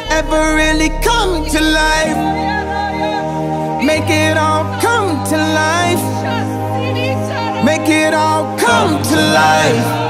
ever really come to life. Make it all come to life. Make it all come to life.